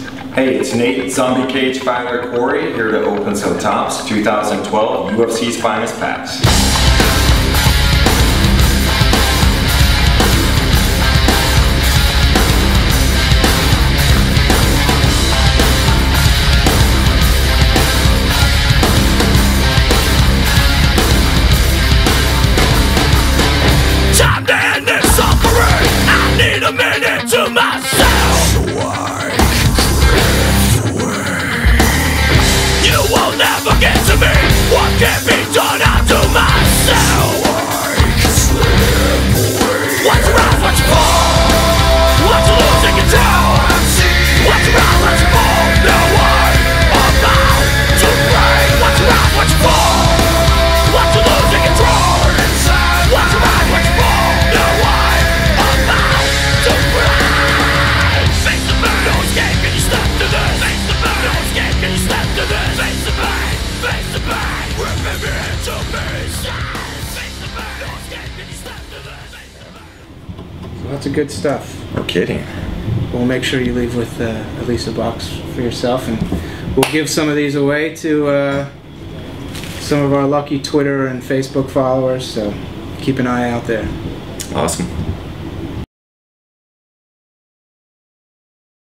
Hey, it's Nate Zombie Cage Fighter Quarry here to open some Topps 2012 UFC's Finest Packs. Time to end this suffering. I need a minute to myself. So I can drift away. You will never get to me. What can be done, I'll do myself. So I can slip away. What's right, what's wrong? What's losing control? What's right, what's wrong? No one about to break. What's right, what's wrong? What's losing control? What's right, what's wrong? No one about to break. Face the burn, no escape, can you step to this? Face the burn, no escape, can you step to this? Face the pain, face the pain, ripping me into pieces. Face the burn, no escape, can you step to this? Lots of good stuff. No kidding. We'll make sure you leave with at least a box for yourself, and we'll give some of these away to some of our lucky Twitter and Facebook followers, so keep an eye out there. Awesome.